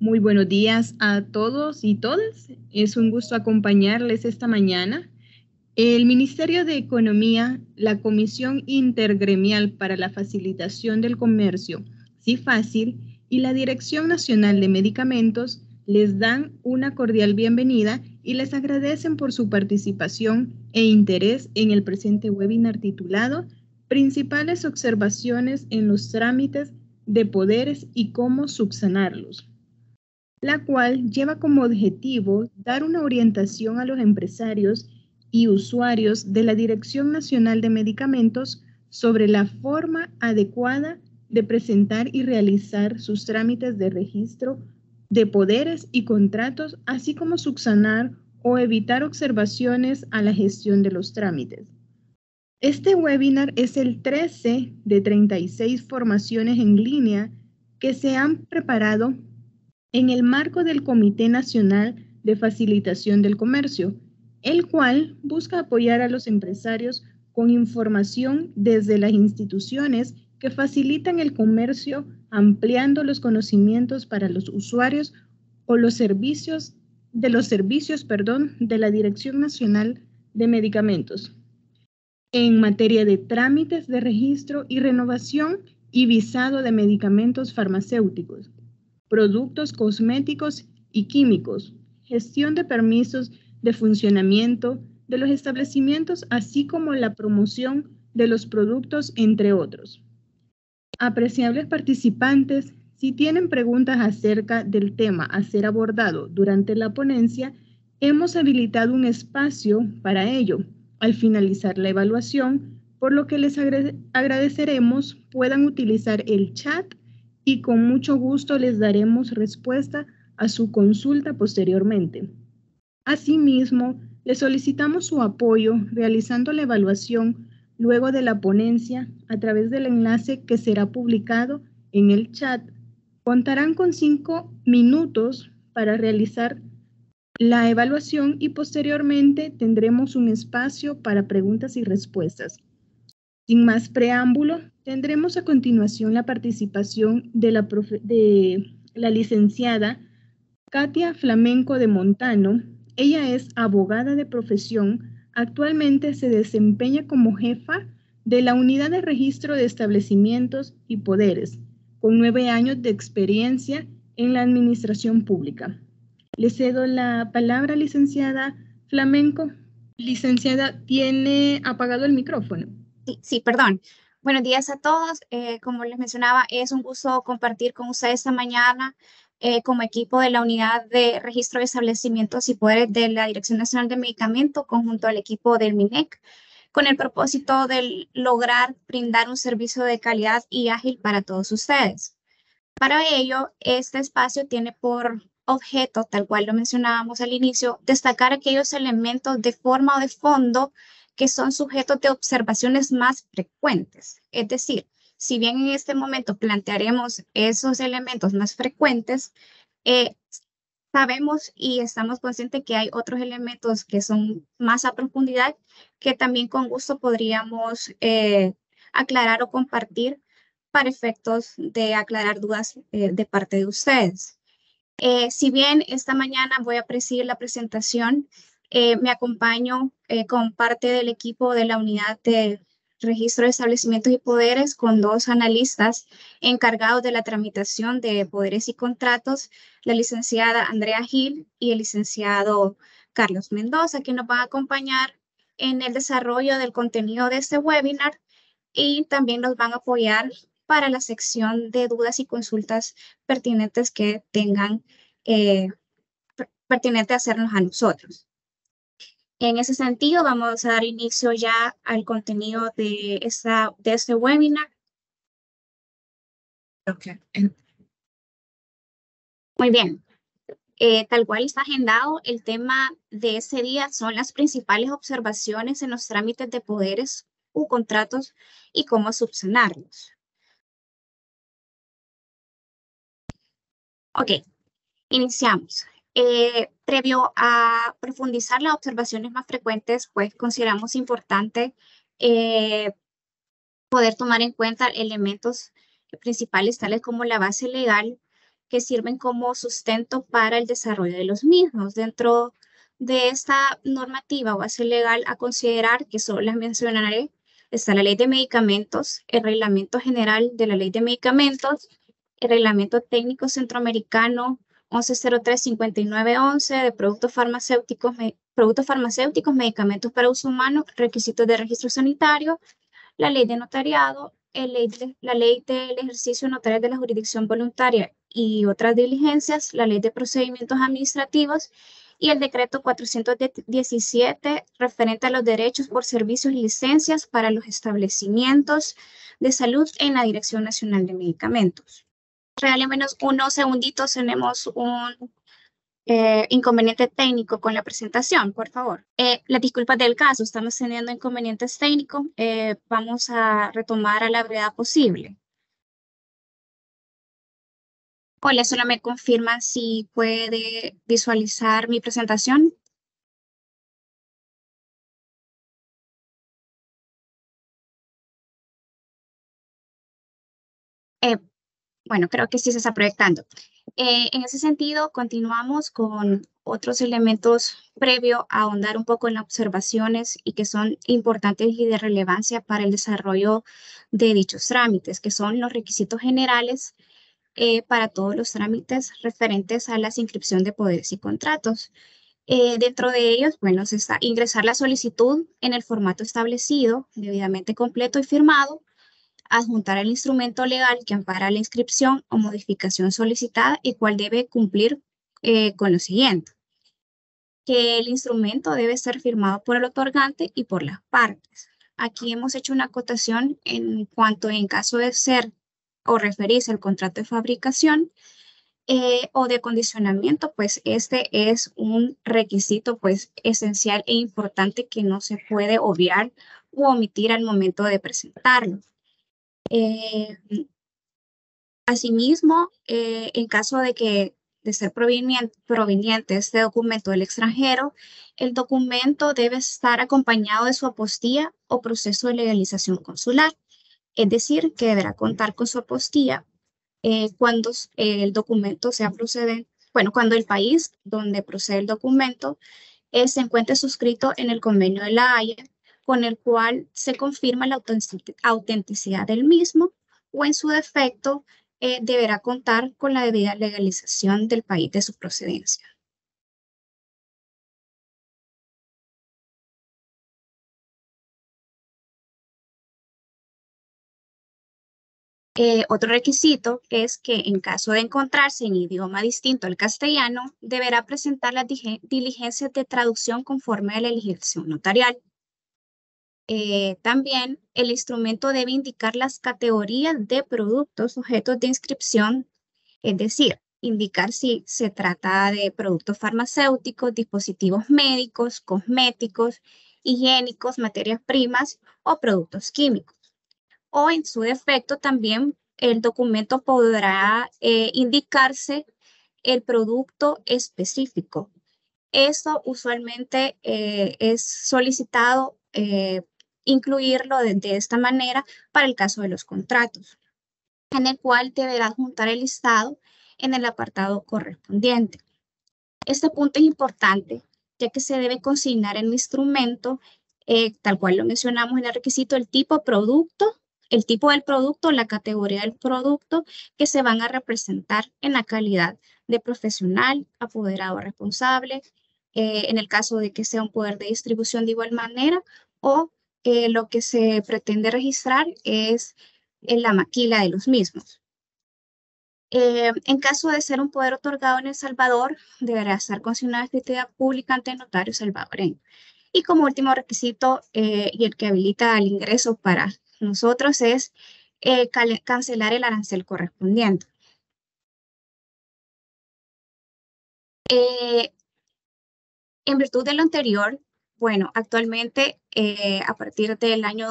Muy buenos días a todos y todas. Es un gusto acompañarles esta mañana. El Ministerio de Economía, la Comisión Intergremial para la Facilitación del Comercio, CIFACIL, y la Dirección Nacional de Medicamentos les dan una cordial bienvenida y les agradecen por su participación e interés en el presente webinar titulado Principales observaciones en los trámites de poderes y cómo subsanarlos, la cual lleva como objetivo dar una orientación a los empresarios y usuarios de la Dirección Nacional de Medicamentos sobre la forma adecuada de presentar y realizar sus trámites de registro de poderes y contratos, así como subsanar o evitar observaciones a la gestión de los trámites. Este webinar es el 13 de 36 formaciones en línea que se han preparado en el marco del Comité Nacional de Facilitación del Comercio, el cual busca apoyar a los empresarios con información desde las instituciones que facilitan el comercio, ampliando los conocimientos para los usuarios o los servicios de la Dirección Nacional de Medicamentos en materia de trámites de registro y renovación y visado de medicamentos farmacéuticos, productos cosméticos y químicos, gestión de permisos de funcionamiento de los establecimientos, así como la promoción de los productos, entre otros. Apreciables participantes, si tienen preguntas acerca del tema a ser abordado durante la ponencia, hemos habilitado un espacio para ello al finalizar la evaluación, por lo que les agradeceremos puedan utilizar el chat y con mucho gusto les daremos respuesta a su consulta posteriormente. Asimismo, les solicitamos su apoyo realizando la evaluación luego de la ponencia a través del enlace que será publicado en el chat. Contarán con 5 minutos para realizar la evaluación y posteriormente tendremos un espacio para preguntas y respuestas. Sin más preámbulo, tendremos a continuación la participación de la licenciada Katia Flamenco de Montano. Ella es abogada de profesión. Actualmente se desempeña como jefa de la Unidad de Registro de Establecimientos y Poderes, con 9 años de experiencia en la administración pública. Le cedo la palabra, licenciada Flamenco. Licenciada, ¿tiene apagado el micrófono? Sí, perdón. Buenos días a todos. Como les mencionaba, es un gusto compartir con ustedes esta mañana como equipo de la Unidad de Registro de Establecimientos y Poderes de la Dirección Nacional de Medicamentos, conjunto al equipo del MINEC, con el propósito de lograr brindar un servicio de calidad y ágil para todos ustedes. Para ello, este espacio tiene por objeto, tal cual lo mencionábamos al inicio, destacar aquellos elementos de forma o de fondo que son sujetos de observaciones más frecuentes. Es decir, si bien en este momento plantearemos esos elementos más frecuentes, sabemos y estamos conscientes que hay otros elementos que son más a profundidad que también con gusto podríamos aclarar o compartir para efectos de aclarar dudas de parte de ustedes. Si bien esta mañana voy a presidir la presentación, me acompaño con parte del equipo de la Unidad de Registro de Establecimientos y Poderes con 2 analistas encargados de la tramitación de poderes y contratos, la licenciada Andrea Gil y el licenciado Carlos Mendoza, que nos van a acompañar en el desarrollo del contenido de este webinar y también nos van a apoyar para la sección de dudas y consultas pertinentes que tengan pertinente hacernos a nosotros. En ese sentido, vamos a dar inicio ya al contenido de este webinar. Okay. Muy bien. Tal cual está agendado, el tema de ese día son las principales observaciones en los trámites de poderes u contratos y cómo subsanarlos. Ok, iniciamos. Previo a profundizar las observaciones más frecuentes, pues consideramos importante poder tomar en cuenta elementos principales tales como la base legal que sirven como sustento para el desarrollo de los mismos. Dentro de esta normativa o base legal a considerar, que solo las mencionaré, está la Ley de Medicamentos, el Reglamento General de la Ley de Medicamentos, el Reglamento Técnico Centroamericano 1103-5911 de productos farmacéuticos, medicamentos para uso humano, requisitos de registro sanitario, la Ley de Notariado, la Ley del Ejercicio Notarial de la Jurisdicción Voluntaria y otras diligencias, la Ley de Procedimientos Administrativos y el Decreto 417 referente a los derechos por servicios y licencias para los establecimientos de salud en la Dirección Nacional de Medicamentos. Regálenme unos segunditos, tenemos un inconveniente técnico con la presentación, por favor. Las disculpas del caso, estamos teniendo inconvenientes técnicos. Vamos a retomar a la brevedad posible. Hola, solo me confirman si puede visualizar mi presentación. Bueno, creo que sí se está proyectando. En ese sentido, continuamos con otros elementos previo a ahondar un poco en las observaciones y que son importantes y de relevancia para el desarrollo de dichos trámites, que son los requisitos generales para todos los trámites referentes a la inscripción de poderes y contratos. Dentro de ellos, bueno, se está ingresar la solicitud en el formato establecido, debidamente completo y firmado, adjuntar el instrumento legal que ampara la inscripción o modificación solicitada y cual debe cumplir con lo siguiente, que el instrumento debe ser firmado por el otorgante y por las partes. Aquí hemos hecho una acotación en cuanto en caso de ser o referirse al contrato de fabricación o de acondicionamiento, pues este es un requisito pues esencial e importante que no se puede obviar u omitir al momento de presentarlo. Asimismo, en caso de ser proveniente este documento del extranjero, el documento debe estar acompañado de su apostilla o proceso de legalización consular, es decir, que deberá contar con su apostilla cuando el documento sea procedente, bueno, cuando el país donde procede el documento se encuentre suscrito en el Convenio de la Haya, con el cual se confirma la autenticidad del mismo, o en su defecto deberá contar con la debida legalización del país de su procedencia. Otro requisito es que en caso de encontrarse en idioma distinto al castellano, deberá presentar las diligencias de traducción conforme a la legislación notarial. También el instrumento debe indicar las categorías de productos sujetos de inscripción, es decir, indicar si se trata de productos farmacéuticos, dispositivos médicos, cosméticos, higiénicos, materias primas o productos químicos. O en su defecto también el documento podrá indicarse el producto específico. Esto usualmente es solicitado incluirlo de esta manera para el caso de los contratos, en el cual deberá adjuntar el listado en el apartado correspondiente. Este punto es importante, ya que se debe consignar en el instrumento, tal cual lo mencionamos en el requisito, el tipo producto, el tipo del producto, la categoría del producto que se van a representar en la calidad de profesional, apoderado responsable, en el caso de que sea un poder de distribución de igual manera, o lo que se pretende registrar es en la maquila de los mismos. En caso de ser un poder otorgado en El Salvador, deberá estar consignada escritura pública ante el notario salvadoreño. Y como último requisito, y el que habilita el ingreso para nosotros, es cancelar el arancel correspondiente. En virtud de lo anterior, bueno, actualmente a partir del año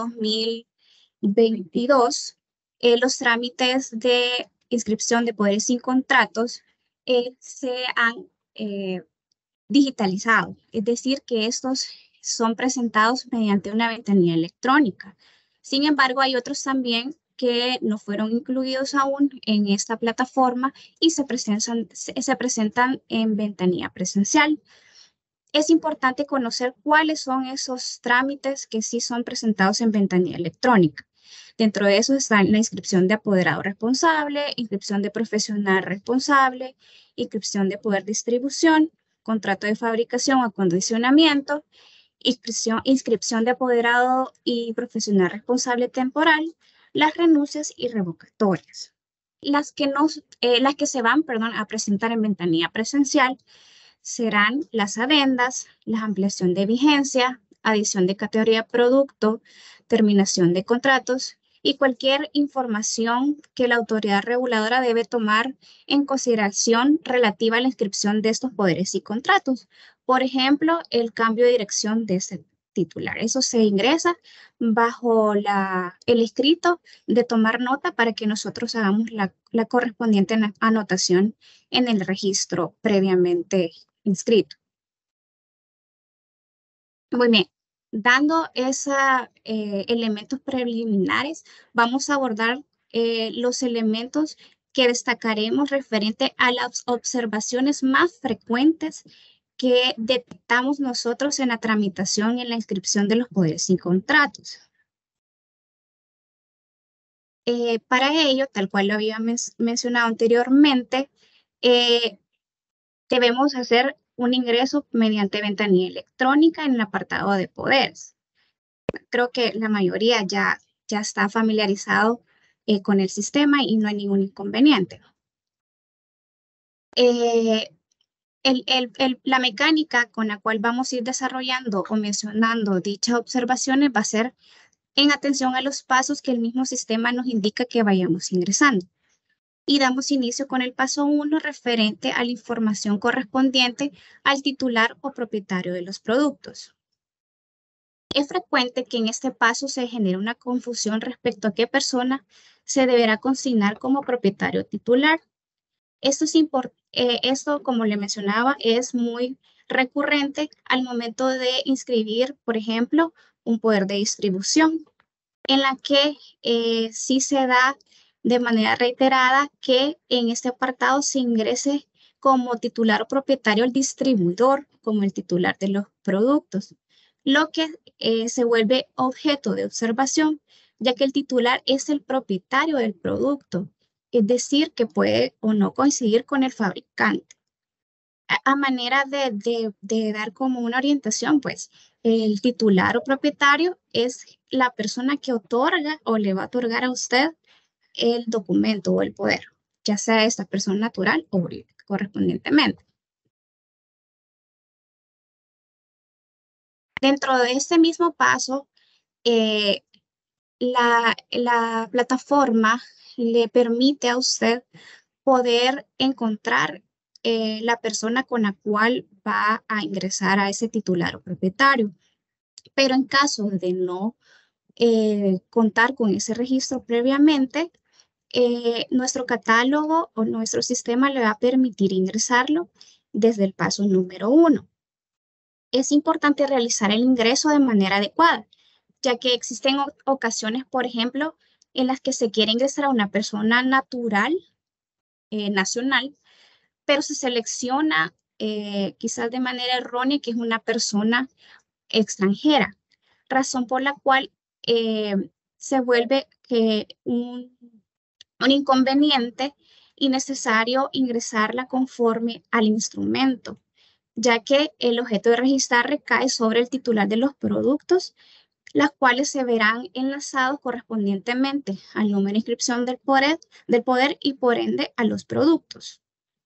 2022, los trámites de inscripción de poderes sin contratos se han digitalizado, es decir, que estos son presentados mediante una ventanilla electrónica. Sin embargo, hay otros también que no fueron incluidos aún en esta plataforma y se presentan en ventanilla presencial. Es importante conocer cuáles son esos trámites que sí son presentados en ventanilla electrónica. Dentro de eso están la inscripción de apoderado responsable, inscripción de profesional responsable, inscripción de poder distribución, contrato de fabricación o acondicionamiento, inscripción de apoderado y profesional responsable temporal, las renuncias y revocatorias. Las que se van, a presentar en ventanilla presencial serán las adendas, la ampliación de vigencia, adición de categoría de producto, terminación de contratos y cualquier información que la autoridad reguladora debe tomar en consideración relativa a la inscripción de estos poderes y contratos. Por ejemplo, el cambio de dirección de ese titular. Eso se ingresa bajo el escrito de tomar nota para que nosotros hagamos la correspondiente anotación en el registro previamente inscrito. Muy bien, dando esos elementos preliminares, vamos a abordar los elementos que destacaremos referente a las observaciones más frecuentes que detectamos nosotros en la tramitación y en la inscripción de los poderes y contratos. Para ello, tal cual lo había mencionado anteriormente, debemos hacer un ingreso mediante ventanilla electrónica en el apartado de poderes. Creo que la mayoría ya está familiarizado con el sistema y no hay ningún inconveniente. La mecánica con la cual vamos a ir desarrollando o mencionando dichas observaciones va a ser en atención a los pasos que el mismo sistema nos indica que vayamos ingresando. Y damos inicio con el paso 1 referente a la información correspondiente al titular o propietario de los productos. Es frecuente que en este paso se genere una confusión respecto a qué persona se deberá consignar como propietario titular. Esto, como le mencionaba, es muy recurrente al momento de inscribir, por ejemplo, un poder de distribución, en la que sí se da de manera reiterada que en este apartado se ingrese como titular o propietario el distribuidor, como el titular de los productos, lo que se vuelve objeto de observación, ya que el titular es el propietario del producto, es decir, que puede o no coincidir con el fabricante. A manera de dar como una orientación, pues, el titular o propietario es la persona que otorga o le va a otorgar a usted el documento o el poder, ya sea esta persona natural o jurídica, correspondientemente. Dentro de este mismo paso, la plataforma le permite a usted poder encontrar la persona con la cual va a ingresar a ese titular o propietario. Pero en caso de no contar con ese registro previamente, nuestro catálogo o nuestro sistema le va a permitir ingresarlo desde el paso número 1. Es importante realizar el ingreso de manera adecuada, ya que existen ocasiones, por ejemplo, en las que se quiere ingresar a una persona natural, nacional, pero se selecciona quizás de manera errónea que es una persona extranjera, razón por la cual se vuelve un inconveniente y necesario ingresarla conforme al instrumento, ya que el objeto de registrar recae sobre el titular de los productos, las cuales se verán enlazados correspondientemente al número de inscripción del poder y por ende a los productos.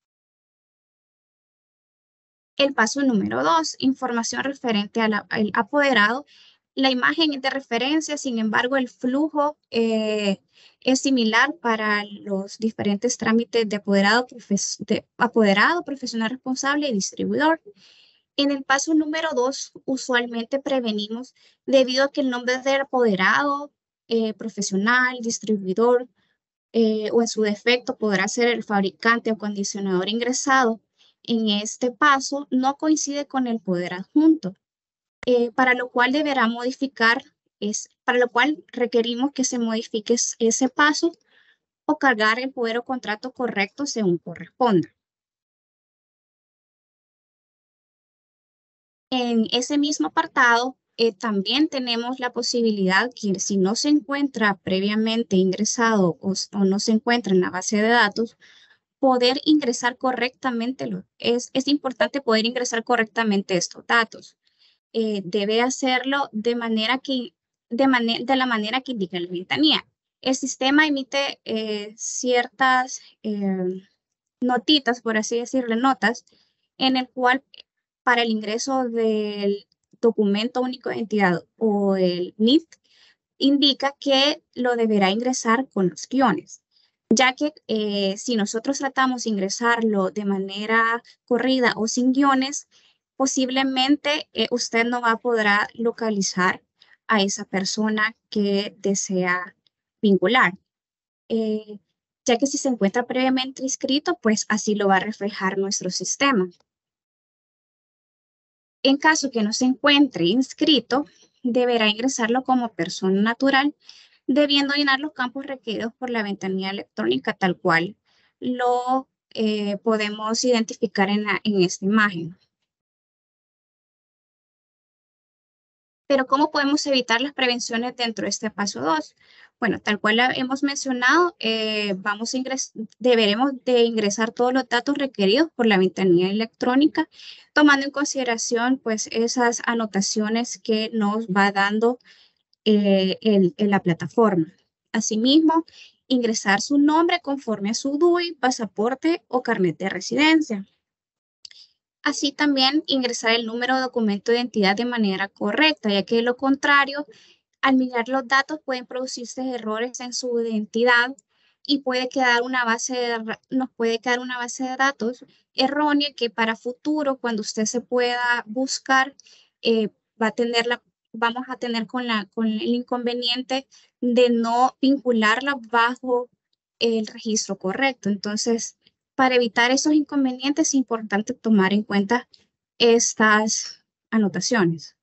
El paso número 2, información referente al apoderado. La imagen es de referencia, sin embargo, el flujo es similar para los diferentes trámites de apoderado, profesional responsable y distribuidor. En el paso número 2, usualmente prevenimos debido a que el nombre del apoderado, profesional, distribuidor o en su defecto podrá ser el fabricante o acondicionador ingresado. En este paso no coincide con el poder adjunto, para lo cual deberá modificar para lo cual requerimos que se modifique ese paso o cargar el poder o contrato correcto según corresponda. En ese mismo apartado, también tenemos la posibilidad que si no se encuentra previamente ingresado o no se encuentra en la base de datos, poder ingresar correctamente. Es importante poder ingresar correctamente estos datos. Debe hacerlo de la manera que indica la ventanilla. El sistema emite ciertas notitas, por así decirlo, notas, en el cual para el ingreso del documento único de identidad o el NIT, indica que lo deberá ingresar con los guiones, ya que si nosotros tratamos de ingresarlo de manera corrida o sin guiones, posiblemente usted no va a poder localizar a esa persona que desea vincular. Eh, ya que si se encuentra previamente inscrito, pues así lo va a reflejar nuestro sistema. En caso que no se encuentre inscrito, deberá ingresarlo como persona natural, debiendo llenar los campos requeridos por la ventanilla electrónica tal cual lo podemos identificar en esta imagen. Pero ¿cómo podemos evitar las prevenciones dentro de este paso 2? Bueno, tal cual hemos mencionado, deberemos de ingresar todos los datos requeridos por la ventanilla electrónica, tomando en consideración pues esas anotaciones que nos va dando en la plataforma. Asimismo, ingresar su nombre conforme a su DUI, pasaporte o carnet de residencia. Así también ingresar el número de documento de identidad de manera correcta, ya que de lo contrario, al mirar los datos pueden producirse errores en su identidad y nos puede quedar una base de datos errónea que para futuro, cuando usted se pueda buscar, eh, vamos a tener con el inconveniente de no vincularla bajo el registro correcto. Entonces, para evitar esos inconvenientes es importante tomar en cuenta estas anotaciones.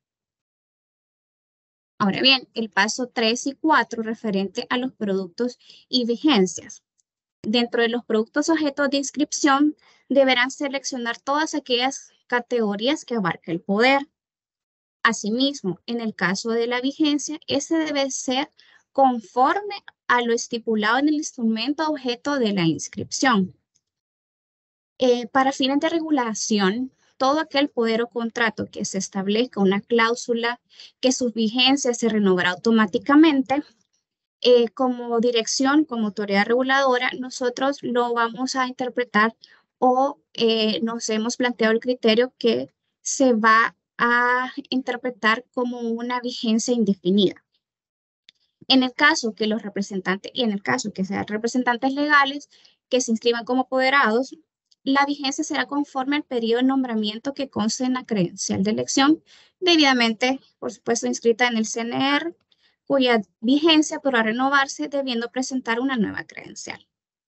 Ahora bien, el paso 3 y 4 referente a los productos y vigencias. Dentro de los productos objetos de inscripción, deberán seleccionar todas aquellas categorías que abarca el poder. Asimismo, en el caso de la vigencia, ese debe ser conforme a lo estipulado en el instrumento objeto de la inscripción. Para fines de regulación, todo aquel poder o contrato que se establezca una cláusula que su vigencia se renovará automáticamente, como dirección, como autoridad reguladora, nosotros lo vamos a interpretar o nos hemos planteado el criterio que se va a interpretar como una vigencia indefinida. En el caso que los representantes, y en el caso que sean representantes legales que se inscriban como apoderados, la vigencia será conforme al periodo de nombramiento que conste en la credencial de elección, debidamente, por supuesto, inscrita en el CNR, cuya vigencia podrá renovarse debiendo presentar una nueva credencial.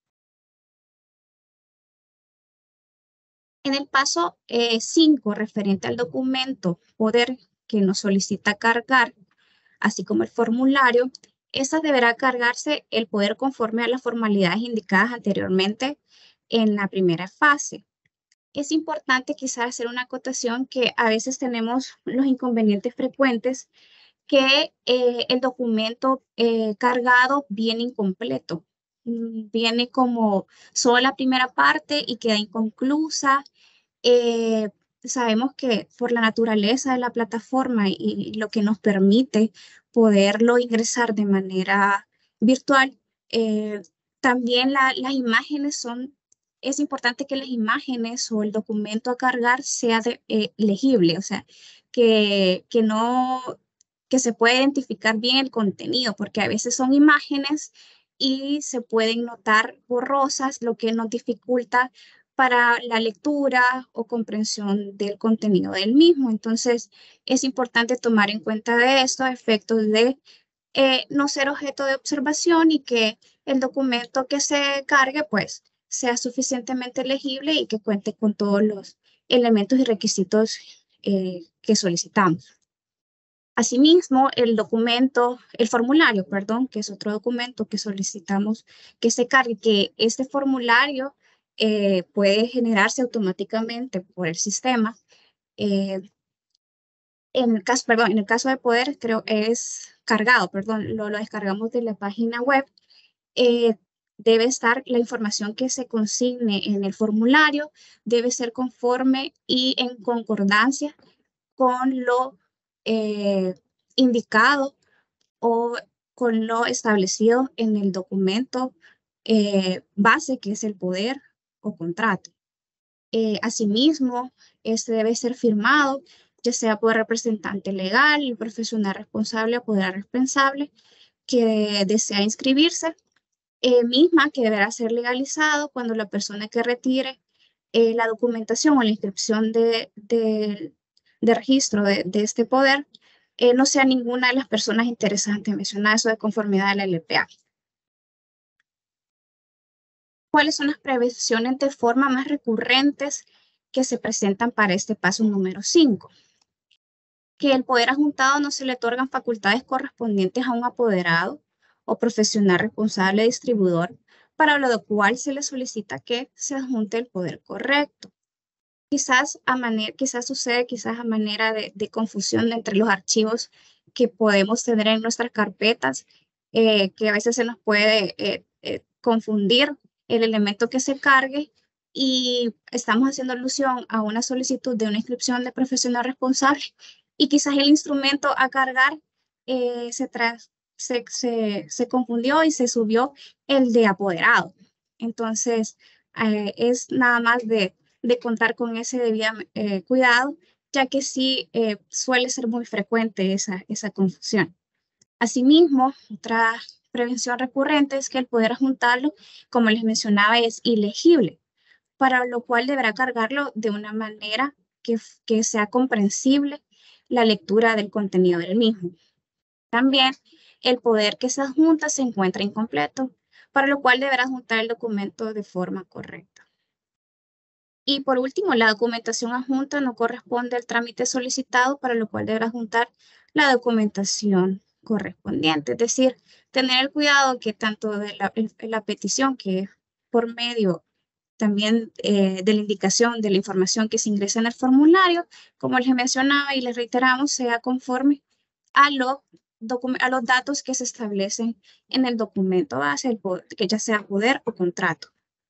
En el paso 5, referente al documento poder que nos solicita cargar, así como el formulario, esta deberá cargarse el poder conforme a las formalidades indicadas anteriormente en la primera fase. Es importante quizás hacer una acotación que a veces tenemos los inconvenientes frecuentes que el documento cargado viene incompleto. Viene como solo la primera parte y queda inconclusa. Eh, Sabemos que por la naturaleza de la plataforma y lo que nos permite poderlo ingresar de manera virtual, también las imágenes es importante que las imágenes o el documento a cargar sea legible, o sea, no, que se pueda identificar bien el contenido, porque a veces son imágenes y se pueden notar borrosas, lo que nos dificulta para la lectura o comprensión del contenido del mismo. Entonces, es importante tomar en cuenta de esto a efectos de no ser objeto de observación y que el documento que se cargue, pues, sea suficientemente legible y que cuente con todos los elementos y requisitos que solicitamos. Asimismo, el formulario, perdón, que es otro documento que solicitamos que se cargue, que este formulario puede generarse automáticamente por el sistema. Eh, en el caso de poder, creo es cargado, perdón, lo descargamos de la página web. eh, Debe estar la información que se consigne en el formulario, debe ser conforme y en concordancia con lo eh, indicado o con lo establecido en el documento base, que es el poder o contrato. Asimismo, este debe ser firmado, ya sea por representante legal, el profesional responsable o poder responsable que desea inscribirse, misma que deberá ser legalizado cuando la persona que retire la documentación o la inscripción de registro de este poder no sea ninguna de las personas interesantes mencionadas, eso de conformidad a la LPA. ¿Cuáles son las prevenciones de forma más recurrentes que se presentan para este paso número 5? Que el poder adjuntado no se le otorgan facultades correspondientes a un apoderado o profesional responsable distribuidor, para lo cual se le solicita que se adjunte el poder correcto. Quizás sucede a manera de confusión entre los archivos que podemos tener en nuestras carpetas, que a veces se nos puede confundir el elemento que se cargue y estamos haciendo alusión a una solicitud de una inscripción de profesional responsable y quizás el instrumento a cargar se confundió y se subió el de apoderado. Entonces, es nada más de contar con ese debido cuidado, ya que sí suele ser muy frecuente esa confusión. Asimismo, otra prevención recurrente es que el poder adjuntarlo, como les mencionaba, es ilegible, para lo cual deberá cargarlo de una manera que sea comprensible la lectura del contenido del mismo. También el poder que se adjunta se encuentra incompleto, para lo cual deberá adjuntar el documento de forma correcta. Y por último, la documentación adjunta no corresponde al trámite solicitado, para lo cual deberá adjuntar la documentación correspondiente. Es decir, tener el cuidado que tanto de la petición, que por medio también de la indicación de la información que se ingresa en el formulario, como les mencionaba y les reiteramos, sea conforme a los datos que se establecen en el documento base, que ya sea poder o contrato.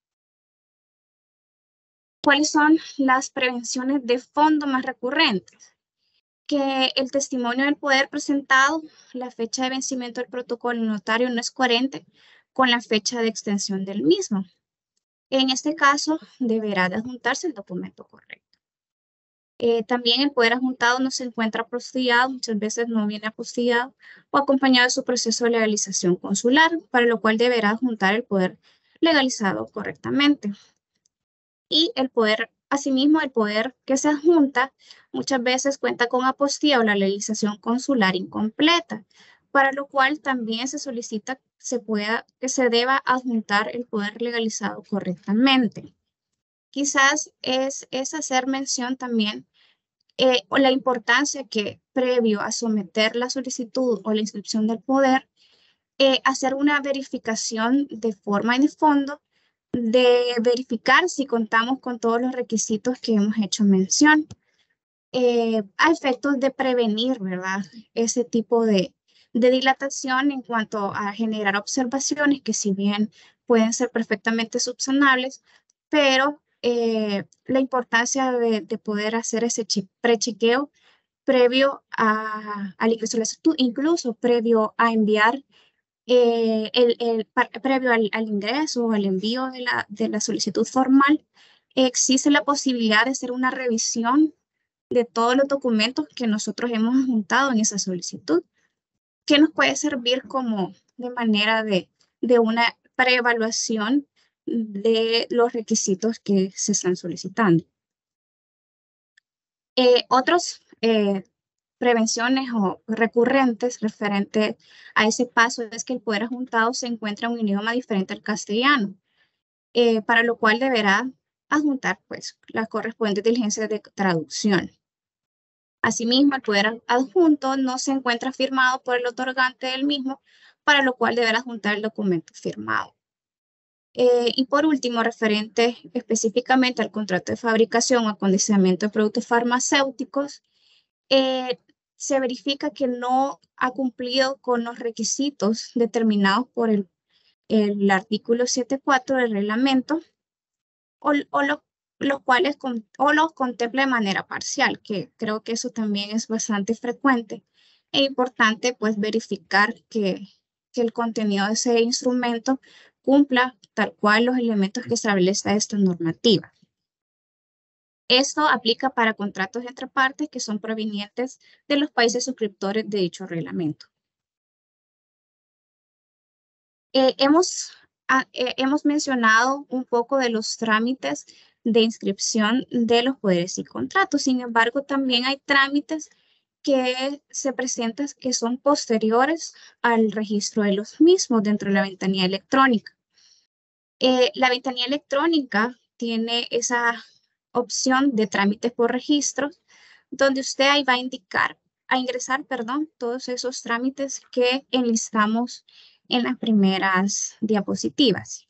¿Cuáles son las prevenciones de fondo más recurrentes? Que el testimonio del poder presentado, la fecha de vencimiento del protocolo notario no es coherente con la fecha de extensión del mismo. En este caso, deberá de adjuntarse el documento correcto. También el poder adjuntado no se encuentra apostillado, muchas veces no viene apostillado o acompañado de su proceso de legalización consular, para lo cual deberá adjuntar el poder legalizado correctamente. Y asimismo, el poder que se adjunta muchas veces cuenta con apostilla o la legalización consular incompleta, para lo cual también se solicita que se deba adjuntar el poder legalizado correctamente. Quizás es hacer mención también o la importancia que previo a someter la solicitud o la inscripción del poder, hacer una verificación de forma y de fondo, de verificar si contamos con todos los requisitos que hemos hecho mención, a efectos de prevenir, ¿verdad? Ese tipo de dilatación en cuanto a generar observaciones que, si bien pueden ser perfectamente subsanables, pero la importancia de poder hacer ese prechequeo previo al ingreso de la solicitud, incluso previo a enviar, previo al ingreso o al envío de la solicitud formal, existe la posibilidad de hacer una revisión de todos los documentos que nosotros hemos adjuntado en esa solicitud, que nos puede servir como de manera de una preevaluación de los requisitos que se están solicitando. Otros prevenciones o recurrentes referente a ese paso es que el poder adjuntado se encuentra en un idioma diferente al castellano, para lo cual deberá adjuntar pues las correspondientes diligencias de traducción. Asimismo, el poder adjunto no se encuentra firmado por el otorgante del mismo, para lo cual deberá adjuntar el documento firmado. Y por último, referente específicamente al contrato de fabricación o acondicionamiento de productos farmacéuticos, se verifica que no ha cumplido con los requisitos determinados por el artículo 7.4 del reglamento, los cuales o los contempla de manera parcial, que creo que eso también es bastante frecuente. Es importante pues verificar que el contenido de ese instrumento cumpla tal cual los elementos que establece esta normativa. Esto aplica para contratos entre partes que son provenientes de los países suscriptores de dicho reglamento. Hemos mencionado un poco de los trámites de inscripción de los poderes y contratos. Sin embargo, también hay trámites que se presentan que son posteriores al registro de los mismos dentro de la ventanilla electrónica. La ventanilla electrónica tiene esa opción de trámites por registros, donde usted ahí va a ingresar, perdón, todos esos trámites que enlistamos en las primeras diapositivas.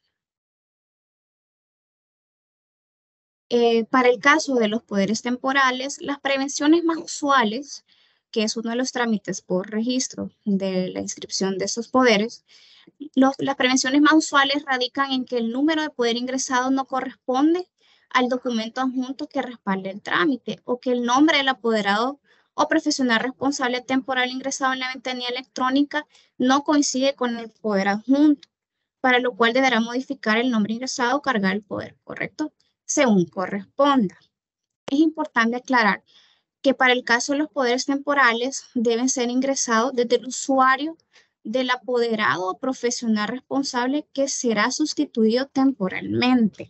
Para el caso de los poderes temporales, las prevenciones más usuales, que es uno de los trámites por registro de la inscripción de esos poderes, las prevenciones más usuales radican en que el número de poder ingresado no corresponde al documento adjunto que respalde el trámite, o que el nombre del apoderado o profesional responsable temporal ingresado en la ventanilla electrónica no coincide con el poder adjunto, para lo cual deberá modificar el nombre ingresado o cargar el poder, ¿correcto? Según corresponda. Es importante aclarar que para el caso de los poderes temporales deben ser ingresados desde el usuario del apoderado o profesional responsable que será sustituido temporalmente.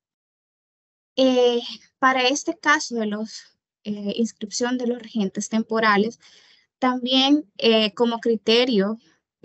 Para este caso de la inscripción de los regentes temporales, también como criterio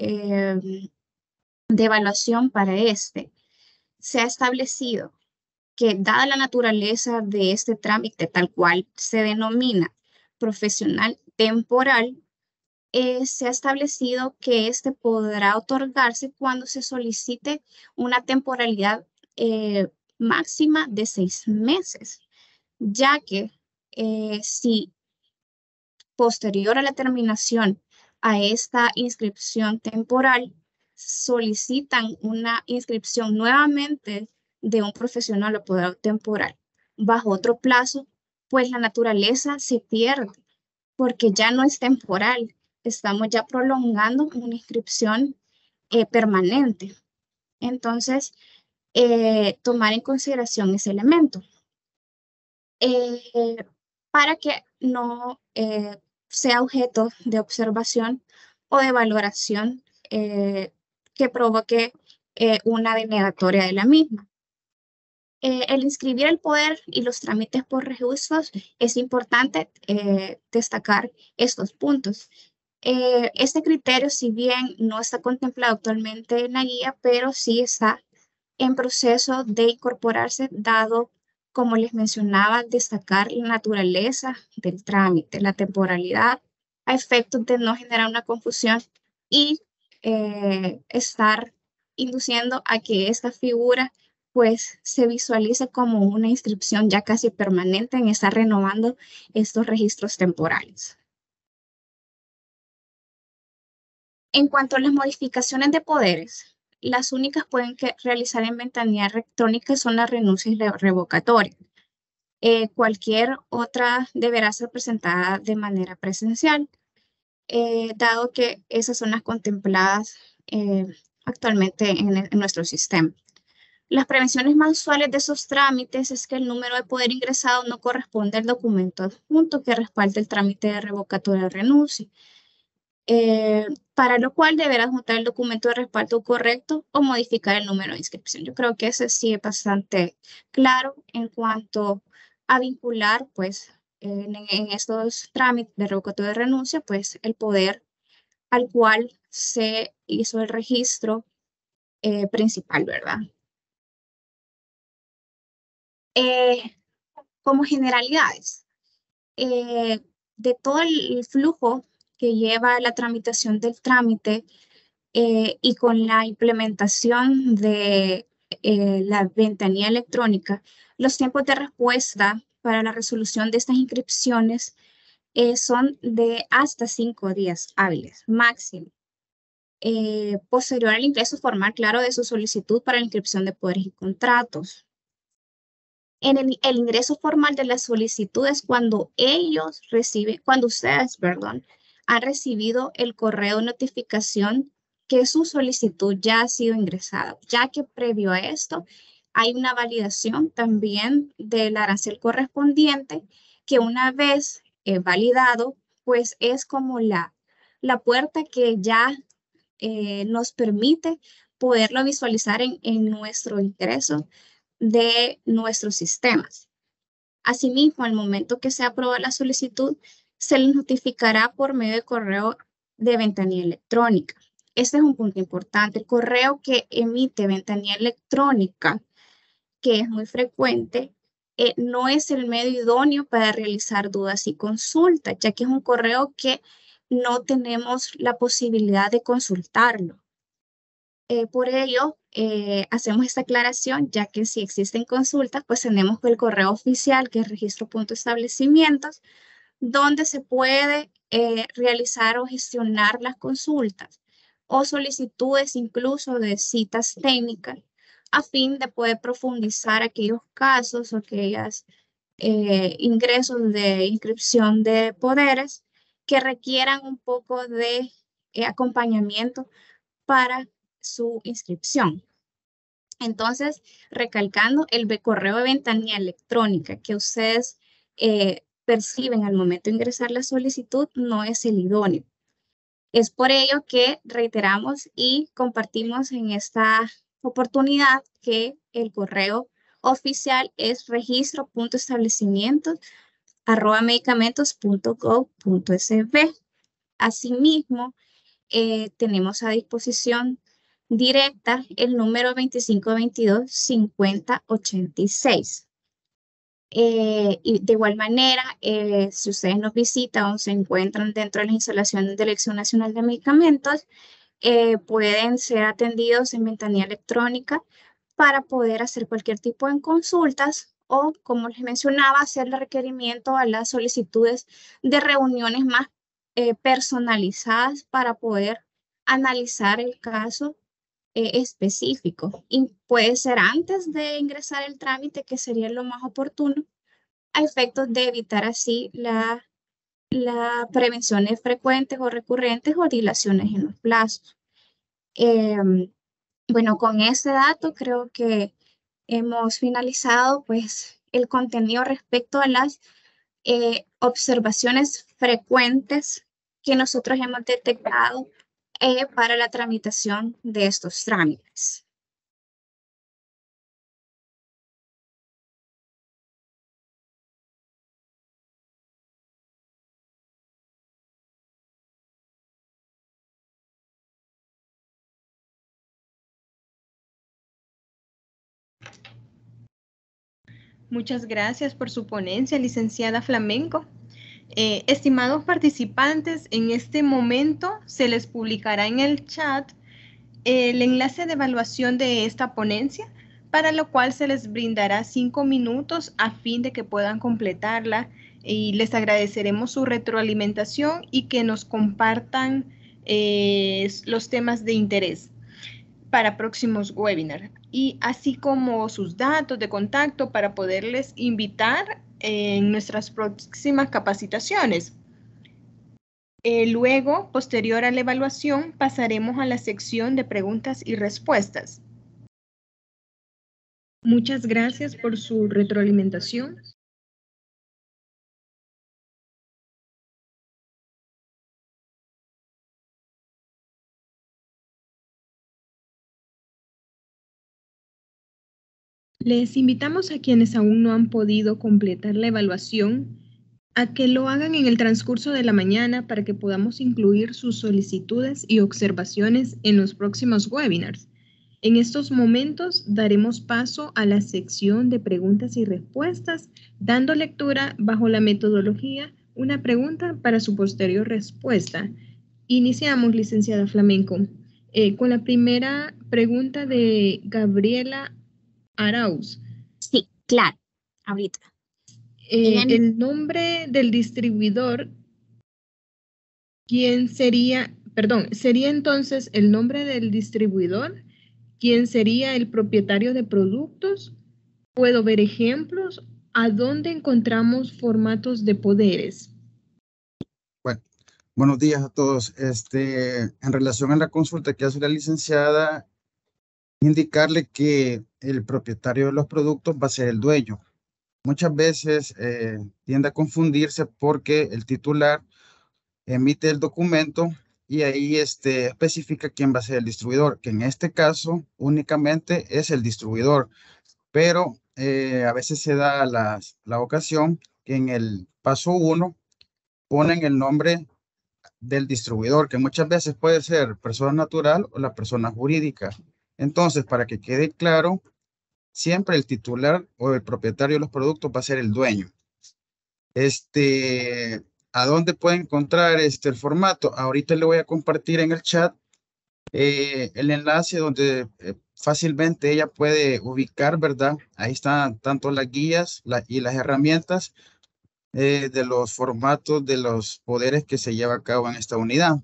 de evaluación para se ha establecido que dada la naturaleza de este trámite, tal cual se denomina profesional temporal, se ha establecido que este podrá otorgarse cuando se solicite una temporalidad máxima de 6 meses, ya que si posterior a la terminación a esta inscripción temporal solicitan una inscripción nuevamente de un profesional apoderado temporal bajo otro plazo, pues la naturaleza se pierde porque ya no es temporal, estamos ya prolongando una inscripción permanente. Entonces, tomar en consideración ese elemento para que no sea objeto de observación o de valoración que provoque una denegatoria de la misma. El inscribir el poder y los trámites por registros es importante destacar estos puntos. Este criterio, si bien no está contemplado actualmente en la guía, pero sí está en proceso de incorporarse, dado, como les mencionaba, destacar la naturaleza del trámite, la temporalidad, a efectos de no generar una confusión y estar induciendo a que esta figura pues se visualice como una inscripción ya casi permanente en estar renovando estos registros temporales. En cuanto a las modificaciones de poderes, las únicas pueden realizar en ventanilla electrónica son las renuncias revocatorias. Cualquier otra deberá ser presentada de manera presencial, dado que esas son las contempladas actualmente en nuestro sistema. Las prevenciones más usuales de esos trámites es que el número de poder ingresado no corresponde al documento adjunto que respalde el trámite de revocatoria de renuncia, para lo cual deberá adjuntar el documento de respaldo correcto o modificar el número de inscripción. Yo creo que ese sí es bastante claro en cuanto a vincular, pues, en estos trámites de revocatoria de renuncia, pues, el poder al cual se hizo el registro principal, ¿verdad? Como generalidades, de todo el flujo que lleva la tramitación del trámite y con la implementación de la ventanilla electrónica, los tiempos de respuesta para la resolución de estas inscripciones son de hasta 5 días hábiles, máximo. Posterior al ingreso formal, claro, de su solicitud para la inscripción de poderes y contratos. En el ingreso formal de la solicitud es cuando ellos reciben, cuando ustedes, perdón, han recibido el correo de notificación que su solicitud ya ha sido ingresada, ya que previo a esto hay una validación también del arancel correspondiente que una vez validado, pues es como la puerta que ya nos permite poderlo visualizar en nuestro ingreso de nuestros sistemas. Asimismo, al momento que se aprueba la solicitud, se les notificará por medio de correo de ventanilla electrónica. Este es un punto importante. El correo que emite ventanilla electrónica, que es muy frecuente, no es el medio idóneo para realizar dudas y consultas, ya que es un correo que no tenemos la posibilidad de consultarlo. Por ello, hacemos esta aclaración, ya que si existen consultas, pues tenemos el correo oficial, que es registro.establecimientos, donde se puede realizar o gestionar las consultas o solicitudes incluso de citas técnicas a fin de poder profundizar aquellos casos o aquellos ingresos de inscripción de poderes que requieran un poco de acompañamiento para su inscripción. Entonces, recalcando, el correo de ventanilla electrónica que ustedes perciben al momento de ingresar la solicitud no es el idóneo. Es por ello que reiteramos y compartimos en esta oportunidad que el correo oficial es registro.establecimientos@medicamentos.gov.sb. Asimismo, tenemos a disposición directa el número 2522-5086. Y de igual manera, si ustedes nos visitan o se encuentran dentro de las instalaciones de Dirección Nacional de Medicamentos, pueden ser atendidos en ventanilla electrónica para poder hacer cualquier tipo de consultas o, como les mencionaba, hacer el requerimiento a las solicitudes de reuniones más personalizadas para poder analizar el caso específico. Y puede ser antes de ingresar el trámite, que sería lo más oportuno, a efectos de evitar así la prevenciones frecuentes o recurrentes o dilaciones en los plazos. Bueno, con este dato creo que hemos finalizado pues el contenido respecto a las observaciones frecuentes que nosotros hemos detectado para la tramitación de estos trámites. Muchas gracias por su ponencia, licenciada Flamenco. Estimados participantes, en este momento se les publicará en el chat el enlace de evaluación de esta ponencia, para lo cual se les brindará 5 minutos a fin de que puedan completarla, y les agradeceremos su retroalimentación y que nos compartan los temas de interés para próximos webinars, y así como sus datos de contacto para poderles invitar en nuestras próximas capacitaciones. Luego, posterior a la evaluación, pasaremos a la sección de preguntas y respuestas. Muchas gracias por su retroalimentación. Les invitamos a quienes aún no han podido completar la evaluación a que lo hagan en el transcurso de la mañana para que podamos incluir sus solicitudes y observaciones en los próximos webinars. En estos momentos daremos paso a la sección de preguntas y respuestas, dando lectura bajo la metodología una pregunta para su posterior respuesta. Iniciamos, licenciada Flamenco, con la primera pregunta de Gabriela Arauz. Sí, claro, ahorita. Ella El nombre del distribuidor, ¿quién sería? Perdón, ¿sería entonces el nombre del distribuidor? ¿Quién sería el propietario de productos? ¿Puedo ver ejemplos? ¿A dónde encontramos formatos de poderes? Bueno, buenos días a todos. En relación a la consulta que hace la licenciada, indicarle que el propietario de los productos va a ser el dueño. Muchas veces tiende a confundirse porque el titular emite el documento y ahí especifica quién va a ser el distribuidor, que en este caso únicamente es el distribuidor, pero a veces se da la ocasión que en el paso 1 ponen el nombre del distribuidor, que muchas veces puede ser persona natural o la persona jurídica. Entonces, para que quede claro, siempre el titular o el propietario de los productos va a ser el dueño. ¿A dónde puede encontrar el formato? Ahorita le voy a compartir en el chat el enlace donde fácilmente ella puede ubicar, ¿verdad? Ahí están tanto las guías y las herramientas de los formatos de los poderes que se lleva a cabo en esta unidad.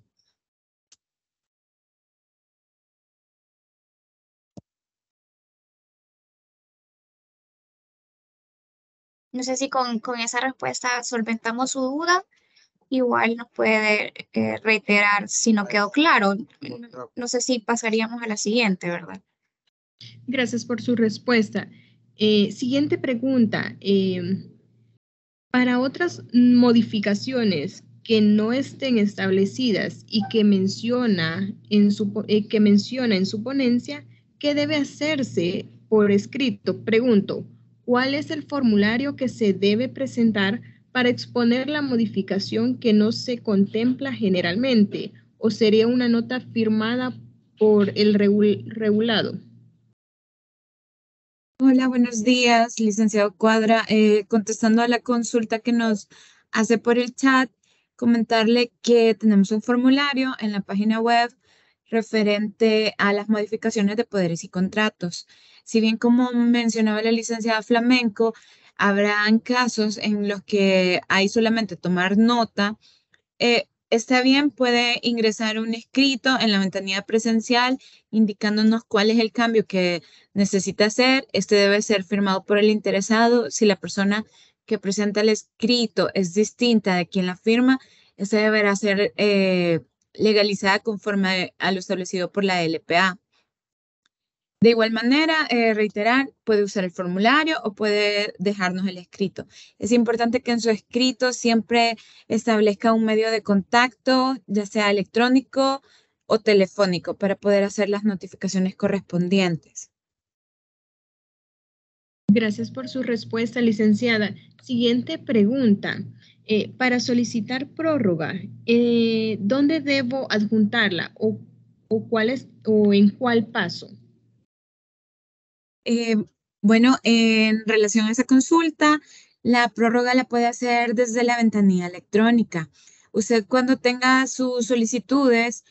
no sé si con esa respuesta solventamos su duda. Igual nos puede reiterar si no quedó claro. No sé si pasaríamos a la siguiente, ¿verdad? Gracias por su respuesta. Siguiente pregunta. Para otras modificaciones que no estén establecidas y que menciona en su ponencia, ¿qué debe hacerse por escrito? Pregunto, ¿cuál es el formulario que se debe presentar para exponer la modificación que no se contempla generalmente? ¿O sería una nota firmada por el regulado? Hola, buenos días, licenciado Cuadra. Contestando a la consulta que nos hace por el chat, comentarle que tenemos un formulario en la página web referente a las modificaciones de poderes y contratos. Si bien, como mencionaba la licenciada Flamenco, habrán casos en los que hay solamente tomar nota. Está bien, puede ingresar un escrito en la ventanilla presencial indicándonos cuál es el cambio que necesita hacer. Este debe ser firmado por el interesado. Si la persona que presenta el escrito es distinta de quien la firma, esta deberá ser legalizada conforme a lo establecido por la LPA. De igual manera, reiterar, puede usar el formulario o puede dejarnos el escrito. Es importante que en su escrito siempre establezca un medio de contacto, ya sea electrónico o telefónico, para poder hacer las notificaciones correspondientes. Gracias por su respuesta, licenciada. Siguiente pregunta. Para solicitar prórroga, ¿dónde debo adjuntarla o en cuál paso? Bueno, en relación a esa consulta, la prórroga la puede hacer desde la ventanilla electrónica. Usted, cuando tenga sus solicitudes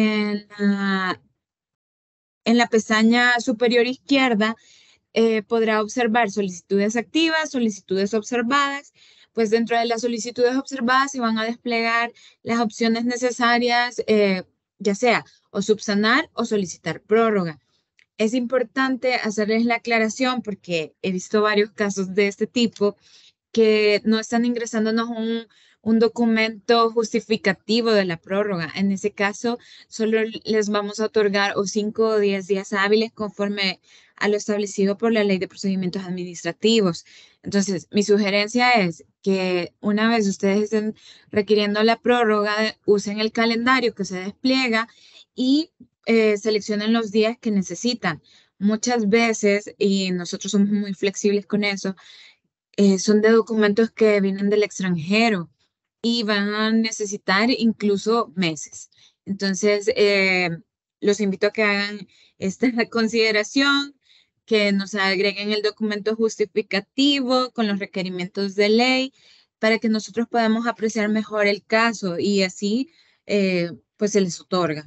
en la pestaña superior izquierda, podrá observar solicitudes activas, solicitudes observadas. Pues dentro de las solicitudes observadas se van a desplegar las opciones necesarias, ya sea o subsanar o solicitar prórroga. Es importante hacerles la aclaración porque he visto varios casos de este tipo que no están ingresándonos un documento justificativo de la prórroga. En ese caso, solo les vamos a otorgar 5 o 10 días hábiles conforme a lo establecido por la Ley de Procedimientos Administrativos. Entonces, mi sugerencia es que una vez ustedes estén requiriendo la prórroga, usen el calendario que se despliega y seleccionen los días que necesitan. Muchas veces, y nosotros somos muy flexibles con eso, son de documentos que vienen del extranjero y van a necesitar incluso meses. Entonces, los invito a que hagan esta consideración, que nos agreguen el documento justificativo con los requerimientos de ley para que nosotros podamos apreciar mejor el caso y así pues se les otorga.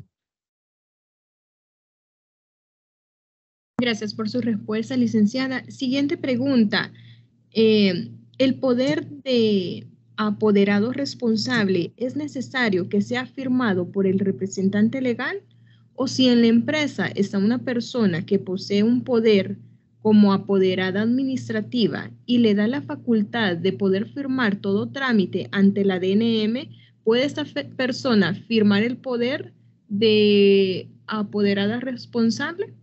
Gracias por su respuesta, licenciada. Siguiente pregunta. ¿El poder de apoderado responsable es necesario que sea firmado por el representante legal? ¿O si en la empresa está una persona que posee un poder como apoderada administrativa y le da la facultad de poder firmar todo trámite ante la DNM, puede esta persona firmar el poder de apoderada responsable?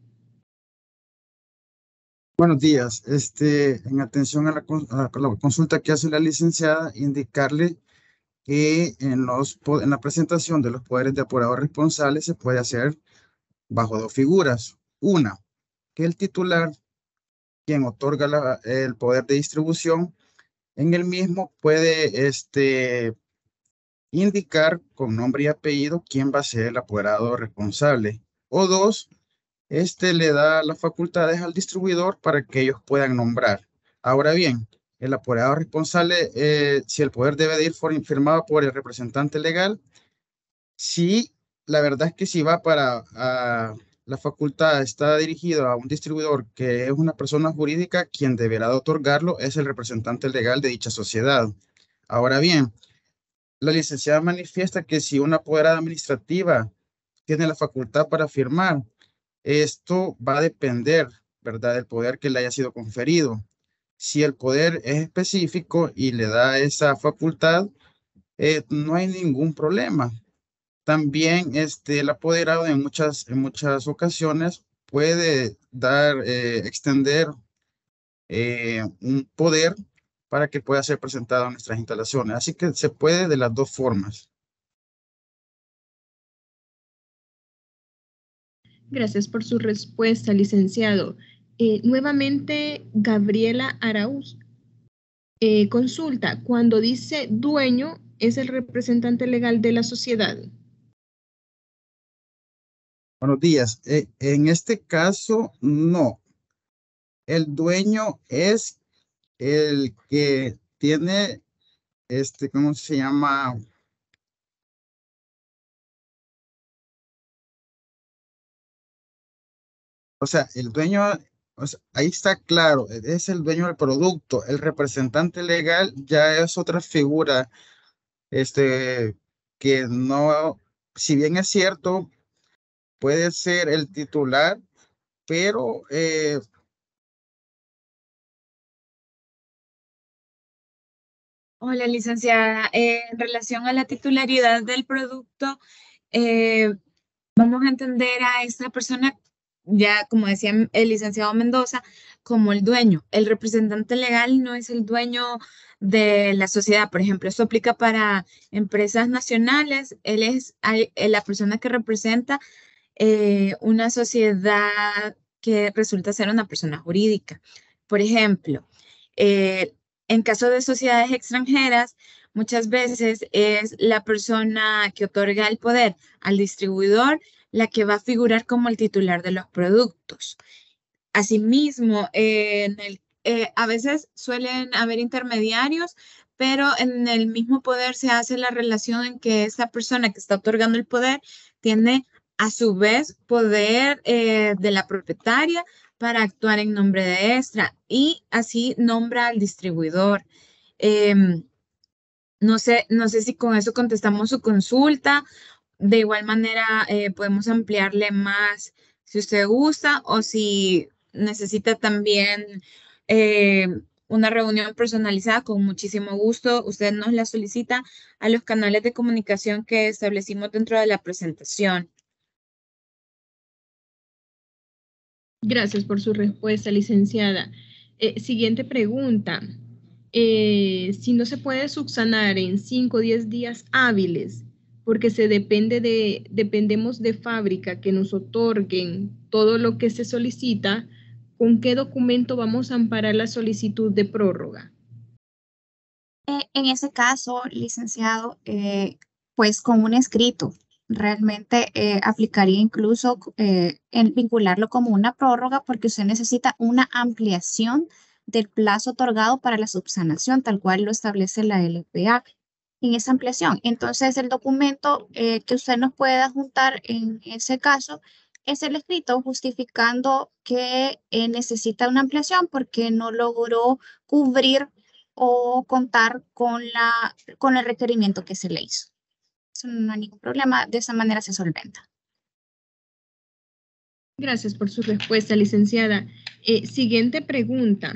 Buenos días. En atención a la consulta que hace la licenciada, indicarle que en la presentación de los poderes de apoderado responsable se puede hacer bajo dos figuras. Una, que el titular, quien otorga el poder de distribución, en el mismo puede indicar con nombre y apellido quién va a ser el apoderado responsable. O dos, le da las facultades al distribuidor para que ellos puedan nombrar. Ahora bien, el apoderado responsable, si el poder debe de ir firmado por el representante legal, sí, la verdad es que si va para la facultad, está dirigido a un distribuidor que es una persona jurídica, quien deberá de otorgarlo es el representante legal de dicha sociedad. Ahora bien, la licenciada manifiesta que si una apoderada administrativa tiene la facultad para firmar, esto va a depender, ¿verdad?, del poder que le haya sido conferido. Si el poder es específico y le da esa facultad, no hay ningún problema. También el apoderado en muchas ocasiones puede extender un poder para que pueda ser presentado en nuestras instalaciones. Así que se puede de las dos formas. Gracias por su respuesta, licenciado. Nuevamente, Gabriela Arauz. Consulta, cuando dice dueño, ¿es el representante legal de la sociedad? Buenos días. En este caso, no. El dueño es el que tiene, ¿cómo se llama? O sea, el dueño, o sea, ahí está claro, es el dueño del producto. El representante legal ya es otra figura, que no, si bien es cierto, puede ser el titular, pero Hola, licenciada. En relación a la titularidad del producto, vamos a entender a esta persona, ya como decía el licenciado Mendoza, como el dueño. El representante legal no es el dueño de la sociedad. Por ejemplo, esto aplica para empresas nacionales. Él es la persona que representa una sociedad que resulta ser una persona jurídica. Por ejemplo, en caso de sociedades extranjeras, muchas veces es la persona que otorga el poder al distribuidor la que va a figurar como el titular de los productos. Asimismo, a veces suelen haber intermediarios, pero en el mismo poder se hace la relación en que esa persona que está otorgando el poder tiene a su vez poder de la propietaria para actuar en nombre de esta y así nombra al distribuidor. No sé si con eso contestamos su consulta. De igual manera, podemos ampliarle más si usted gusta o si necesita también una reunión personalizada, con muchísimo gusto. Usted nos la solicita a los canales de comunicación que establecimos dentro de la presentación. Gracias por su respuesta, licenciada. Siguiente pregunta. Si no se puede subsanar en 5 o 10 días hábiles, porque dependemos de fábrica que nos otorguen todo lo que se solicita, ¿con qué documento vamos a amparar la solicitud de prórroga? En ese caso, licenciado, pues con un escrito, realmente aplicaría incluso en vincularlo como una prórroga porque usted necesita una ampliación del plazo otorgado para la subsanación, tal cual lo establece la LPA en esa ampliación. Entonces, el documento que usted nos puede adjuntar en ese caso es el escrito justificando que necesita una ampliación porque no logró cubrir o contar con el requerimiento que se le hizo. Eso no hay ningún problema, de esa manera se solventa. Gracias por su respuesta, licenciada. Siguiente pregunta.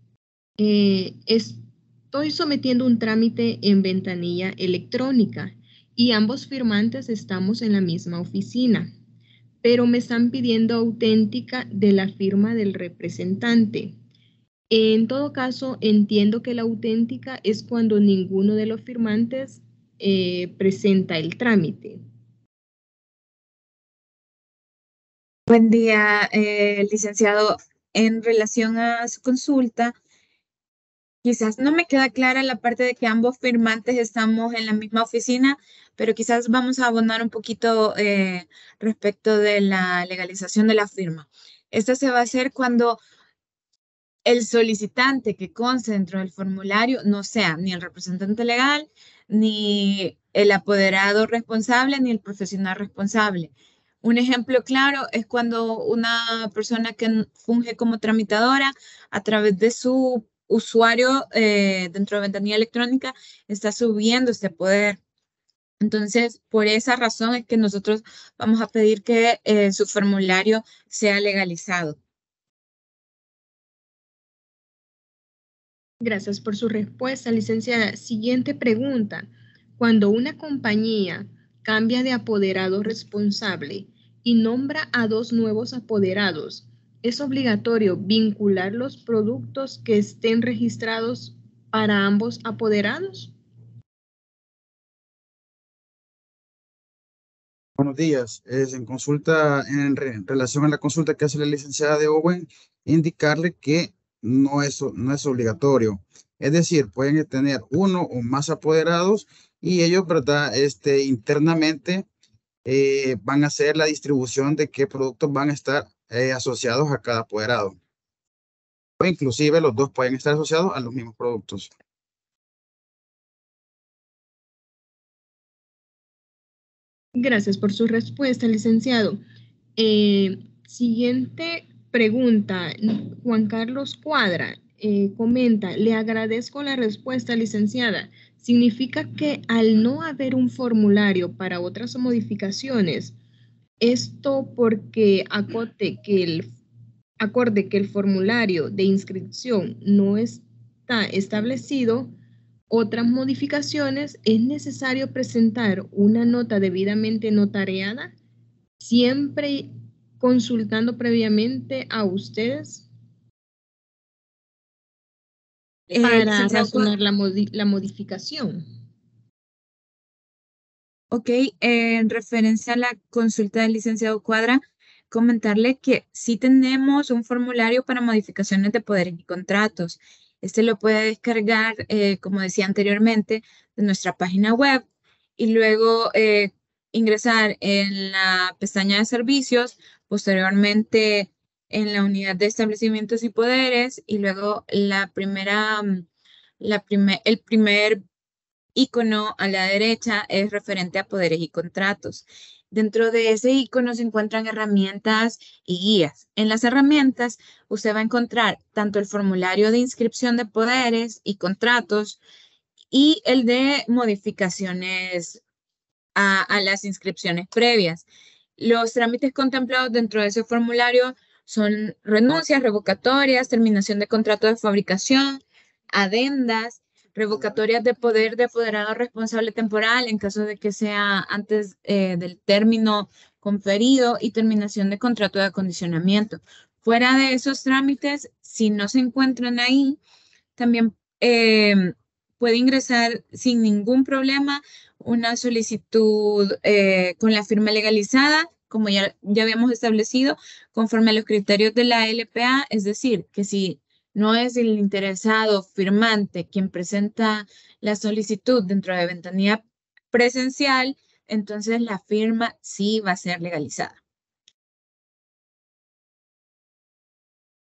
Estoy sometiendo un trámite en ventanilla electrónica y ambos firmantes estamos en la misma oficina, pero me están pidiendo auténtica de la firma del representante. En todo caso, entiendo que la auténtica es cuando ninguno de los firmantes presenta el trámite. Buen día, licenciado. En relación a su consulta, quizás no me queda clara la parte de que ambos firmantes estamos en la misma oficina, pero quizás vamos a abonar un poquito respecto de la legalización de la firma. Esto se va a hacer cuando el solicitante que conste dentro del formulario no sea ni el representante legal, ni el apoderado responsable, ni el profesional responsable. Un ejemplo claro es cuando una persona que funge como tramitadora a través de su usuario dentro de ventanilla electrónica está subiendo este poder. Entonces, por esa razón es que nosotros vamos a pedir que su formulario sea legalizado. Gracias por su respuesta, licenciada. Siguiente pregunta. Cuando una compañía cambia de apoderado responsable y nombra a 2 nuevos apoderados, ¿es obligatorio vincular los productos que estén registrados para ambos apoderados? Buenos días. En consulta, relación a la consulta que hace la licenciada de Owen, indicarle que no es obligatorio. Es decir, pueden tener uno o más apoderados y ellos, ¿verdad? Internamente van a hacer la distribución de qué productos van a estar asociados a cada apoderado. O inclusive los dos pueden estar asociados a los mismos productos. Gracias por su respuesta, licenciado. Siguiente pregunta. Juan Carlos Cuadra comenta, le agradezco la respuesta, licenciada. ¿Significa que al no haber un formulario para otras modificaciones, esto porque acorde que el formulario de inscripción no está establecido otras modificaciones, es necesario presentar una nota debidamente notariada, siempre consultando previamente a ustedes para Licenciado, razonar la modificación? ok, en referencia a la consulta del licenciado Cuadra, comentarle que sí tenemos un formulario para modificaciones de poderes y contratos. Este lo puede descargar, como decía anteriormente, de nuestra página web y luego ingresar en la pestaña de servicios, posteriormente en la unidad de establecimientos y poderes y luego el primer icono a la derecha es referente a poderes y contratos. Dentro de ese icono se encuentran herramientas y guías. En las herramientas usted va a encontrar tanto el formulario de inscripción de poderes y contratos y el de modificaciones a las inscripciones previas. Los trámites contemplados dentro de ese formulario son renuncias, revocatorias, terminación de contrato de fabricación, adendas, revocatorias de poder de apoderado responsable temporal en caso de que sea antes del término conferido y terminación de contrato de acondicionamiento. Fuera de esos trámites, si no se encuentran ahí, también puede ingresar sin ningún problema una solicitud con la firma legalizada, como ya habíamos establecido, conforme a los criterios de la LPA, es decir, que si no es el interesado firmante quien presenta la solicitud dentro de ventanilla presencial, entonces la firma sí va a ser legalizada.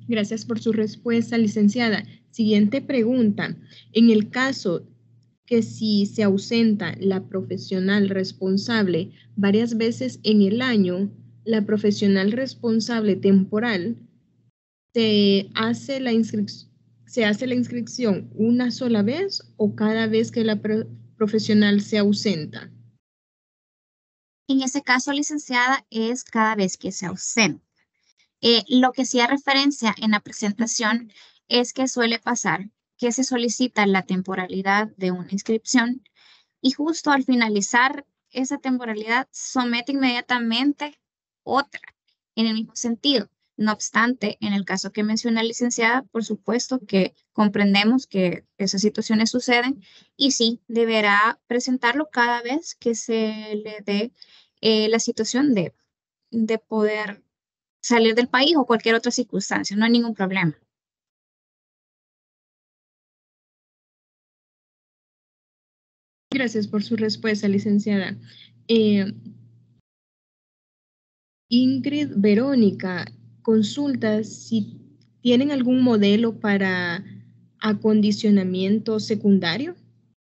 Gracias por su respuesta, licenciada. Siguiente pregunta. En el caso que si se ausenta la profesional responsable varias veces en el año, la profesional responsable temporal se hace la inscripción una sola vez o cada vez que la profesional se ausenta. En ese caso, licenciada, es cada vez que se ausenta. Lo que sí hay referencia en la presentación es que suele pasar que se solicita la temporalidad de una inscripción y justo al finalizar esa temporalidad somete inmediatamente otra en el mismo sentido. No obstante, en el caso que menciona la licenciada, por supuesto que comprendemos que esas situaciones suceden y sí deberá presentarlo cada vez que se le dé la situación de poder salir del país o cualquier otra circunstancia. No hay ningún problema. Gracias por su respuesta, licenciada. Ingrid Verónica consulta si tienen algún modelo para acondicionamiento secundario.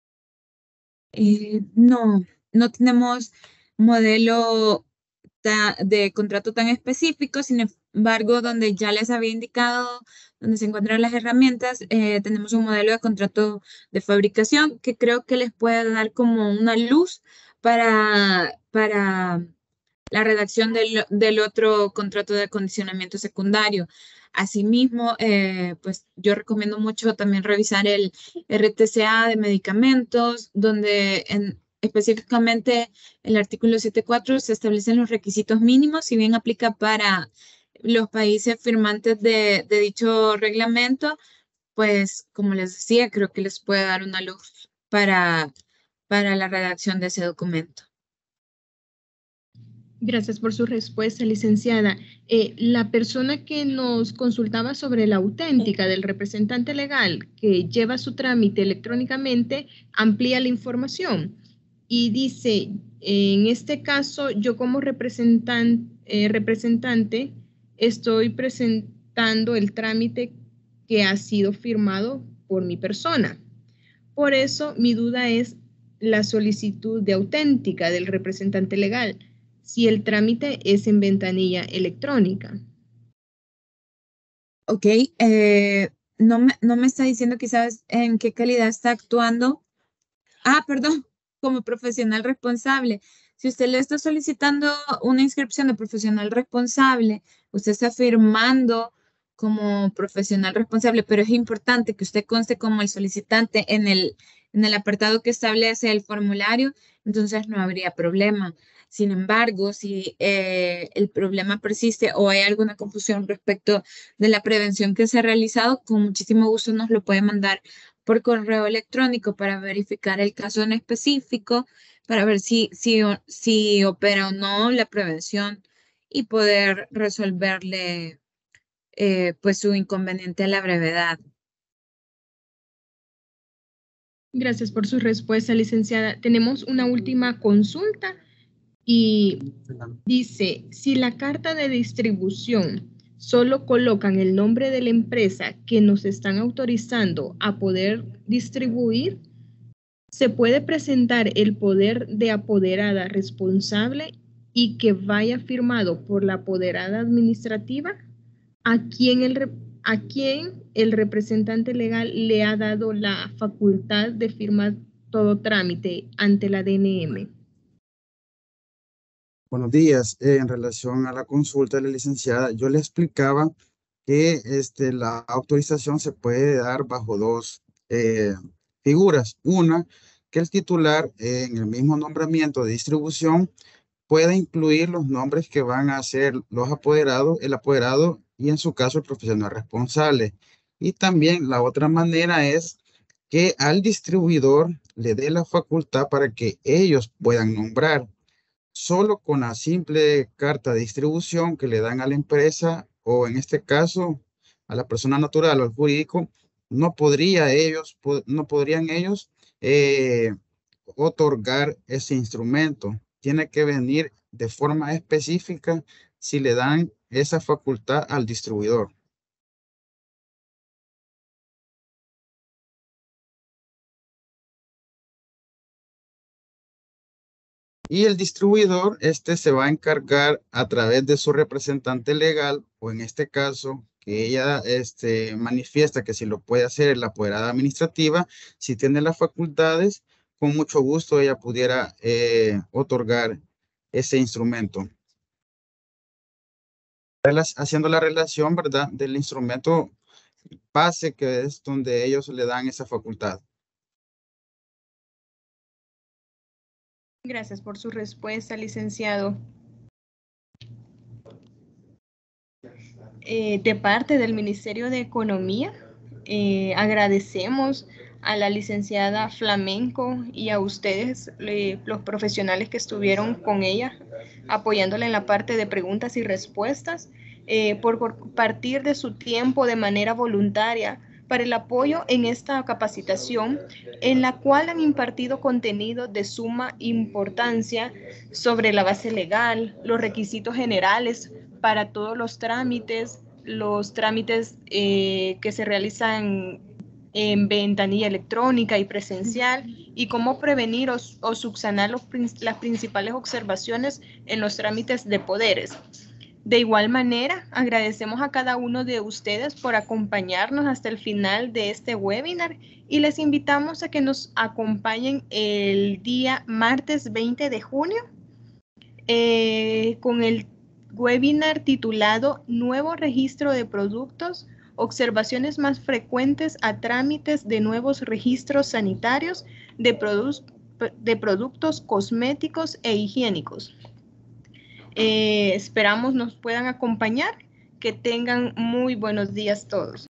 No, no tenemos modelo de contrato tan específico, sin embargo, donde ya les había indicado donde se encuentran las herramientas, tenemos un modelo de contrato de fabricación que creo que les puede dar como una luz para la redacción del otro contrato de acondicionamiento secundario. Asimismo, pues yo recomiendo mucho también revisar el RTCA de medicamentos, donde específicamente el artículo 7.4 se establecen los requisitos mínimos, si bien aplica para los países firmantes de dicho reglamento, pues como les decía, creo que les puede dar una luz para la redacción de ese documento. Gracias por su respuesta, licenciada. La persona que nos consultaba sobre la auténtica del representante legal que lleva su trámite electrónicamente amplía la información y dice, en este caso, yo como representante estoy presentando el trámite que ha sido firmado por mi persona. Por eso, mi duda es la solicitud de auténtica del representante legal, si el trámite es en ventanilla electrónica. Ok, no me está diciendo quizás en qué calidad está actuando. Ah, perdón, como profesional responsable. Si usted le está solicitando una inscripción de profesional responsable, usted está firmando como profesional responsable, pero es importante que usted conste como el solicitante en el apartado que establece el formulario, entonces no habría problema. Sin embargo, si el problema persiste o hay alguna confusión respecto de la prevención que se ha realizado, con muchísimo gusto nos lo puede mandar por correo electrónico para verificar el caso en específico, para ver si opera o no la prevención y poder resolverle pues su inconveniente a la brevedad. Gracias por su respuesta, licenciada. Tenemos una última consulta y dice, si la carta de distribución solo colocan el nombre de la empresa que nos están autorizando a poder distribuir, ¿se puede presentar el poder de apoderada responsable y que vaya firmado por la apoderada administrativa? ¿A quién el representante legal le ha dado la facultad de firmar todo trámite ante la DNM? Buenos días. En relación a la consulta de la licenciada, yo le explicaba que la autorización se puede dar bajo dos figuras. Una, que el titular en el mismo nombramiento de distribución pueda incluir los nombres que van a ser los apoderados, el apoderado y en su caso el profesional responsable. Y también la otra manera es que al distribuidor le dé la facultad para que ellos puedan nombrar. Solo con la simple carta de distribución que le dan a la empresa o en este caso a la persona natural o al jurídico, no podrían ellos eh, otorgar ese instrumento. Tiene que venir de forma específica si le dan esa facultad al distribuidor. Y el distribuidor, se va a encargar a través de su representante legal, o en este caso, que ella manifiesta que si lo puede hacer la apoderada administrativa, si tiene las facultades, con mucho gusto ella pudiera otorgar ese instrumento. Haciendo la relación, ¿verdad?, del instrumento base, que es donde ellos le dan esa facultad. Gracias por su respuesta, licenciado. De parte del Ministerio de Economía, agradecemos a la licenciada Flamenco y a ustedes, los profesionales que estuvieron con ella, apoyándola en la parte de preguntas y respuestas, por compartir de su tiempo de manera voluntaria para el apoyo en esta capacitación, en la cual han impartido contenido de suma importancia sobre la base legal, los requisitos generales para todos los trámites que se realizan en ventanilla electrónica y presencial, y cómo prevenir o subsanar las principales observaciones en los trámites de poderes. De igual manera, agradecemos a cada uno de ustedes por acompañarnos hasta el final de este webinar y les invitamos a que nos acompañen el día martes 20 de junio con el webinar titulado Nuevo registro de productos, observaciones más frecuentes a trámites de nuevos registros sanitarios de productos cosméticos e higiénicos. Esperamos nos puedan acompañar. Que tengan muy buenos días todos.